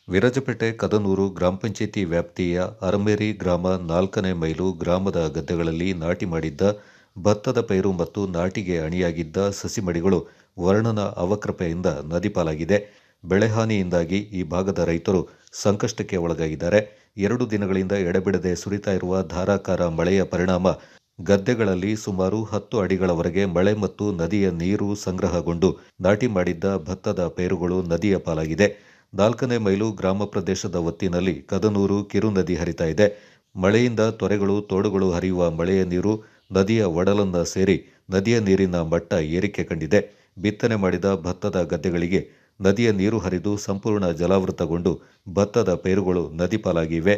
ವಿರಾಜಪೇಟೆ ಕದನೂರು ಗ್ರಾಮ ಪಂಚಾಯಿತಿ ವ್ಯಾಪ್ತಿಯ ಅರಮೇರಿ ಗ್ರಾಮ 4ನೇ ಮೈಲು ಗ್ರಾಮದ ಗದ್ದೆಗಳಲ್ಲಿ ನಾಟಿ ಮಾಡಿದ್ದ ಭತ್ತದ ಪೈರು ಮತ್ತು ನಾಟಿಗೆ ಅಣಿಯಾಗಿದ್ದ ಸಸಿಮಡಿಗಳು ವರ್ಣನ ಅವಕೃಪೆಯಿಂದ ನದಿ ಪಾಲಾಗಿದೆ. ಬೆಳೆಹಾನಿಯಿಂದಾಗಿ ಈ ಭಾಗದ ರೈತರು ಸಂಕಷ್ಟಕ್ಕೆ ಒಳಗಾಗಿದ್ದಾರೆ. 2 ದಿನಗಳಿಂದ ಎಡೆಬಿಡದೆ ಸುರಿತಾ ಇರುವ ಧಾರಾಕಾರ ಮಳೆಯ ಪರಿಣಾಮ ಗದ್ದೆಗಳಲ್ಲಿ ಸುಮಾರು 10 ಅಡಿಗಳವರೆಗೆ ಮಳೆ ಮತ್ತು ನದಿಯ ನೀರು ಸಂಗ್ರಹಗೊಂಡು ನಾಟಿ ಮಾಡಿದ್ದ ಭತ್ತದ ಪೈರುಗಳು ನದಿಯ ಪಾಲಾಗಿದೆ. 4ನೇ ಮೈಲು ಗ್ರಾಮ ಪ್ರದೇಶದ ಒತ್ತಿನಲ್ಲಿ ಕದನೂರು ಕಿರು ನದಿ ಹರಿತಾ ಇದೆ. ಮಳೆಯಿಂದ ತೊರೆಗಳು, ತೋಡುಗಳು ಹರಿಯುವ ಮಳೆಯ ನೀರು ನದಿಯ ಒಡಲನ್ನ ಸೇರಿ ನದಿಯ ನೀರಿನ ಮಟ್ಟ ಏರಿಕೆ ಕಂಡಿದೆ. ಬಿತ್ತನೆ ಮಾಡಿದ ಭತ್ತದ ಗದ್ದೆಗಳಿಗೆ ನದಿಯ ನೀರು ಹರಿದು ಸಂಪೂರ್ಣ ಜಲಾವೃತಗೊಂಡು ಭತ್ತದ ಪೈರುಗಳು ನದಿ ಪಾಲಾಗಿವೆ.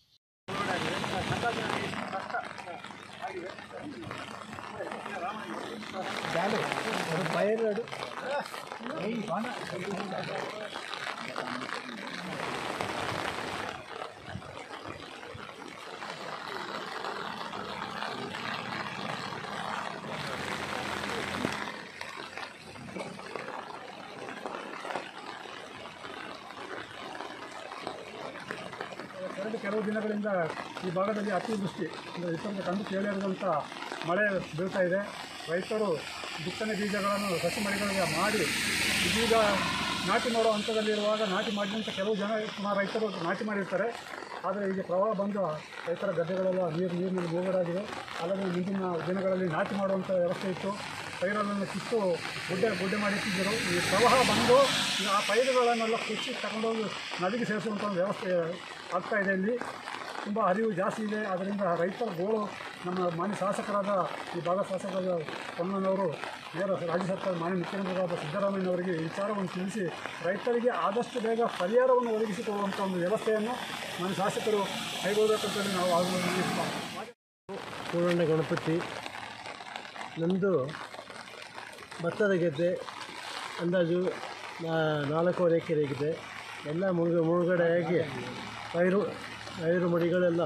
ಕೆಲವು ದಿನಗಳಿಂದ ಈ ಭಾಗದಲ್ಲಿ ಅತಿವೃಷ್ಟಿ ಅಂದರೆ ಇತರರಿಗೆ ಕಂಡು ಕೇಳಿರುವಂಥ ಮಳೆ ಬೀಳ್ತಾ ಇದೆ. ರೈತರು ಬಿತ್ತನೆ ಬೀಜಗಳನ್ನು ಸಸಿಮಡಿಗಳಿಗೆ ಮಾಡಿ ಇದೀಗ ನಾಟಿ ಮಾಡೋ ಹಂತದಲ್ಲಿರುವಾಗ ನಾಟಿ ಮಾಡಿದಂಥ ಕೆಲವು ಸುಮಾರು ರೈತರು ನಾಟಿ ಮಾಡಿರ್ತಾರೆ. ಆದರೆ ಈಗ ಪ್ರವಾಹ ಬಂದು ರೈತರ ಗದ್ದೆಗಳೆಲ್ಲ ನೀರಿನಲ್ಲಿ ಮುಳುಗಡೆಯಾಗಿದೆ. ಅಲ್ಲದೆ ಮುಂದಿನ ದಿನಗಳಲ್ಲಿ ನಾಟಿ ಮಾಡುವಂಥ ವ್ಯವಸ್ಥೆ ಇತ್ತು. ಪೈರುಗಳನ್ನು ಕಿತ್ತು ಗುಡ್ಡೆ ಮಾಡಿಟ್ಟಿದ್ದರು. ಈ ಪ್ರವಾಹ ಬಂದು ಈಗ ಆ ಪೈರುಗಳನ್ನೆಲ್ಲ ಕಿಚ್ಚಿ ತಗೊಂಡೋಗಿ ನದಿಗೆ ಸೇರಿಸುವಂಥ ವ್ಯವಸ್ಥೆ ಆಗ್ತಾಯಿದೆ. ಇಲ್ಲಿ ತುಂಬ ಹರಿವು ಜಾಸ್ತಿ ಇದೆ. ಅದರಿಂದ ರೈತರ ಗೋಳು ನಮ್ಮ ಮಾನ್ಯ ಶಾಸಕರಾದ ಈ ಭಾಗ ಶಾಸಕರಾದ ಪೊನ್ನನವರು ನೇರ ರಾಜ್ಯ ಸರ್ಕಾರ ಮಾನ್ಯ ಮುಖ್ಯಮಂತ್ರಿಗಳಾದ ಸಿದ್ದರಾಮಯ್ಯನವರಿಗೆ ಈ ವಿಚಾರವನ್ನು ತಿಳಿಸಿ ರೈತರಿಗೆ ಆದಷ್ಟು ಬೇಗ ಪರಿಹಾರವನ್ನು ಒದಗಿಸಿಕೊಳ್ಳುವಂಥ ಒಂದು ವ್ಯವಸ್ಥೆಯನ್ನು ಮಾನ್ಯ ಶಾಸಕರು ಕೈಗೊಳ್ಳಬೇಕಂತೇಳಿ ನಾವು ಆಗ್ರಹಿಸ್ತಾ. ಪೂರ್ಣ ಗಣಪತಿ ನಮ್ಮದು ಭತ್ತದ ಗೆದ್ದೆ ಅಂದಾಜು 4.5 ಎಕರೆಗಿದೆ. ಎಲ್ಲ ಮುಳುಗಡೆಯಾಗಿ ಪೈರು ಮಡಿಗಳೆಲ್ಲ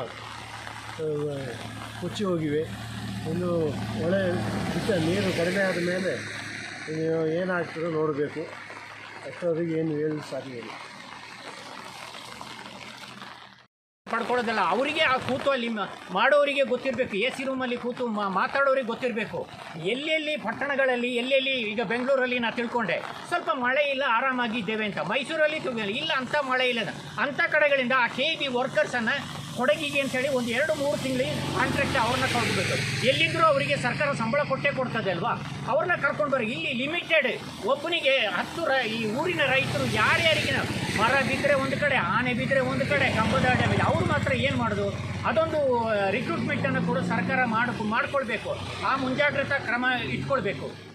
ಮುಚ್ಚಿ ಹೋಗಿವೆ. ಇನ್ನು ಒಳ್ಳೆ ನೀರು ಕಡಿಮೆ ಆದ ಮೇಲೆ ಏನಾಗ್ತದೋ ನೋಡಬೇಕು. ಅಷ್ಟೊತ್ತಿಗೆ ಏನು ಹೇಳಲು ಸಾಧ್ಯ ಇಲ್ಲ. ಪಡ್ಕೊಳ್ಳೋದಲ್ಲ, ಅವರಿಗೆ ಆ ಕೂತು ಅಲ್ಲಿ ಮಾಡೋರಿಗೆ ಗೊತ್ತಿರಬೇಕು. ಎ ಸಿ ರೂಮಲ್ಲಿ ಕೂತು ಮಾತಾಡೋರಿಗೆ ಗೊತ್ತಿರಬೇಕು. ಎಲ್ಲೆಲ್ಲಿ ಪಟ್ಟಣಗಳಲ್ಲಿ ಎಲ್ಲೆಲ್ಲಿ ಈಗ ಬೆಂಗಳೂರಲ್ಲಿ ನಾನು ತಿಳ್ಕೊಂಡೆ ಸ್ವಲ್ಪ ಮಳೆ ಇಲ್ಲ, ಆರಾಮಾಗಿದ್ದೇವೆ ಅಂತ. ಮೈಸೂರಲ್ಲಿ ಇಲ್ಲ, ಅಂಥ ಮಳೆ ಇಲ್ಲ. ಅಂಥ ಕಡೆಗಳಿಂದ ಆ KEB ವರ್ಕರ್ಸನ್ನು ಕೊಡಗಿಗೆ ಅಂತೇಳಿ ಒಂದು 2-3 ತಿಂಗಳಿಗೆ ಕಾಂಟ್ರಾಕ್ಟ್ ಅವ್ರನ್ನ ಕಳ್ಕೊಬೇಕು. ಎಲ್ಲಿದ್ದರೂ ಅವರಿಗೆ ಸರ್ಕಾರ ಸಂಬಳ ಕೊಡ್ತದೆ ಅಲ್ವಾ, ಅವ್ರನ್ನ ಕರ್ಕೊಂಡು ಬರ್ರಿ. ಇಲ್ಲಿ ಲಿಮಿಟೆಡ್ ಒಬ್ಬನಿಗೆ 10 ಈ ಊರಿನ ರೈತರು ಯಾರ್ಯಾರಿಗೆ ಮರ ಬಿದ್ದರೆ ಒಂದು ಕಡೆ, ಆನೆ ಬಿದ್ದರೆ ಒಂದು ಕಡೆ, ಕಂಬದ ಡ್ಯಾಮೇಜ್, ಅವ್ರು ಮಾತ್ರ ಏನು ಮಾಡೋದು? ಅದೊಂದು ರಿಕ್ರೂಟ್ಮೆಂಟನ್ನು ಕೂಡ ಸರ್ಕಾರ ಮಾಡ್ಕೊಳ್ಬೇಕು. ಆ ಮುಂಜಾಗ್ರತಾ ಕ್ರಮ ಇಟ್ಕೊಳ್ಬೇಕು.